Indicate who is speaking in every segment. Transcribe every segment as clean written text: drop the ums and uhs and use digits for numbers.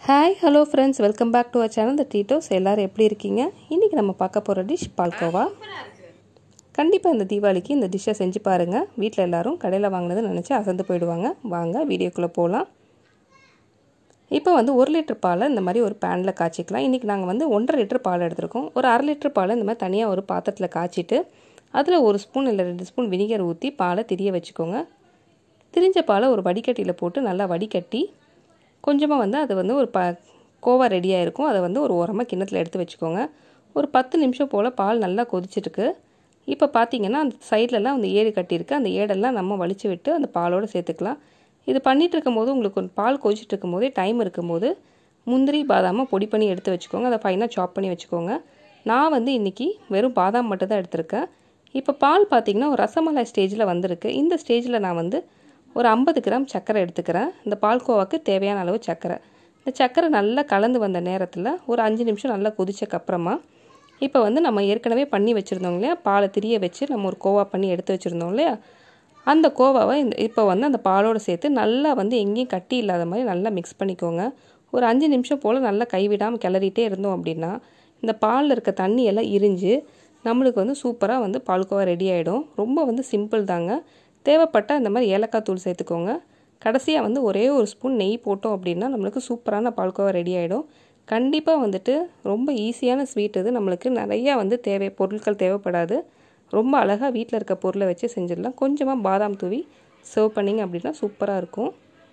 Speaker 1: Hi, hello friends, welcome back to our channel the TreatHouse. எல்லாரும் எப்படி இருக்கீங்க? இன்னைக்கு நம்ம பார்க்க போற டிஷ் பால்கோவா. கண்டிப்பா இந்த தீபாவளிக்கு இந்த டிஷ்ஷை செஞ்சு பாருங்க. வீட்ல எல்லாரும் கடையில வாங்குனது நினைச்சு அசந்து போய்டுவாங்க. வாங்க வீடியோக்குள்ள போலாம். இப்போ 1 லிட்டர் பாலை இந்த மாதிரி ஒரு panல காய்ச்சிக்கலாம். இன்னைக்கு நாங்க 1.5 லிட்டர் பால் எடுத்துறோம். ஒரு 1/2 லிட்டர் பாலை இந்த மாதிரி தனியா ஒரு பாத்திரத்துல காய்ச்சிட்டு அதுல 1 ஸ்பூன் இல்ல 2 ஸ்பூன் வினிகர் ஊத்தி பாலை திரிய வெச்சுக்கோங்க. திரிஞ்ச பாலை ஒரு வடிகட்டில போட்டு நல்லா வடிகட்டி கொஞ்சமா அது ஒரு கோவா ரெடியா இருக்கும். அத ஒரு ஓரமா கிண்ணத்துல எடுத்து வெச்சுக்கோங்க. ஒரு 10 நிமிஷம் போல பால் நல்லா கொதிச்சிட்டு இருக்கு. இப்போ பாத்தீங்கன்னா அந்த சைடுல எல்லாம் ஏடு கட்டி இருக்கு. அந்த ஏடெல்லாம் நம்ம வலிச்சு விட்டு அந்த பாலோட சேர்த்துக்கலாம். இது பண்ணிட்டு இருக்கும்போது உங்களுக்கு பால் கொதிச்சிட்டு இருக்கும்போதே டைம் இருக்கும்போது முந்திரி பாதாம பொடி பண்ணி எடுத்து வெச்சுக்கோங்க. அத ஃபைனா சாப் பண்ணி வெச்சுக்கோங்க. நான் இன்னைக்கு வெறும் பாதாம் மட்டும் தான் எடுத்துர்க்கேன். இப்போ பால் பாத்தீங்கன்னா ஒரு ரசமலாய் ஸ்டேஜ்ல வந்திருக்கு. இந்த ஸ்டேஜ்ல நான் ஒரு 50 கிராம் சக்கரை எடுத்துக்கிறேன். இந்த பால்கோவாக்கு தேவையான அளவு சக்கரை. இந்த சக்கரை நல்லா கலந்து வந்த நேரத்துல ஒரு 5 நிமிஷம் நல்லா கொதிச்சக்க அப்புறமா இப்போ நம்ம ஏற்கனவே பண்ணி வச்சிருந்தோம் இல்லையா, பாலை திரிய வச்சு நம்ம ஒரு கோவா பண்ணி எடுத்து வச்சிருந்தோம் இல்லையா, அந்த கோவாவை இப்போ அந்த பாலோட சேர்த்து நல்லா எங்கேயும் கட்டி இல்லாத மாதிரி நல்லா மிக்ஸ் பண்ணிக்கோங்க. ஒரு 5 நிமிஷம் போல நல்லா கைவிடாம கிளறிட்டே இருந்தோம் அப்படின்னா இந்த பால்ல இருக்க தண்ணி எல்லாம் இரிஞ்சு நமக்கு சூப்பரா பால்கோவா ரெடி ஆயிடும். ரொம்ப சிம்பிள் தாங்க. தேவைப்பட்ட இந்த மாதிரி ஏலக்காய் தூள் சேர்த்துக்கோங்க. கடைசியா ஒரே ஒரு ஸ்பூன் நெய் போட்டோம் அப்படின்னா நமக்கு சூப்பரான பால்கோவா ரெடி ஆயிடும். கண்டிப்பா ரொம்ப ஈஸியான ஸ்வீட் இது. நமக்கு நிறைய பொருட்கள் தேவைப்படாது. ரொம்ப அழகா வீட்ல இருக்க பொருளை வச்சு செஞ்சிடலாம். கொஞ்சமா பாதாம் தூவி சர்வ் பண்ணீங்க அப்படின்னா சூப்பரா இருக்கும்.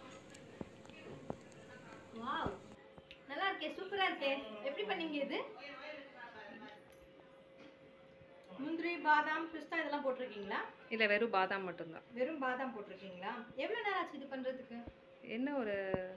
Speaker 2: வாவ், நல்லா இருக்கே, சூப்பரா இருக்கே. எப்படி பண்ணீங்க இது? முந்திரி, பாதாம், பிஸ்தா இதெல்லாம் போட்டுருக்கீங்களா?
Speaker 1: இல்ல வெறும் பாதாம் மட்டும் தான்.
Speaker 2: வெறும் பாதாம் போட்டுருக்கீங்களா? எவ்வளவு நேரம் ஆச்சு இது பண்றதுக்கு?
Speaker 1: என்ன ஒரு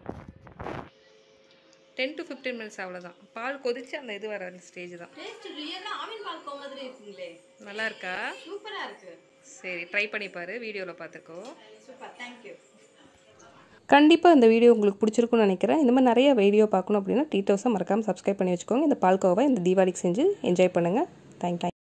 Speaker 1: 10 to 15 minutes அவ்வளவுதான். பால் கொதிச்சு அந்த இது வர ஸ்டேஜ் தான்.
Speaker 2: டேஸ்ட் ரியலா ஆவின் பால் கோவா மாதிரி இருக்குங்களே.
Speaker 1: நல்லா இருக்கா?
Speaker 2: சூப்பரா இருக்கு.
Speaker 1: சரி, ட்ரை பண்ணி பாரு. வீடியோல பாத்துக்கோ.
Speaker 2: Super, thank you.
Speaker 1: கண்டிப்பா இந்த வீடியோ உங்களுக்கு பிடிச்சிருக்கும்னு நினைக்கிறேன். இந்த மாதிரி நிறைய வீடியோ பார்க்கணும் அப்படினா TreatHouse மறக்காம Subscribe பண்ணி வச்சுக்கோங்க. இந்த பால்கோவா இந்த தீபாவளிக்கு செஞ்சு என்ஜாய் பண்ணுங்க. Thank you.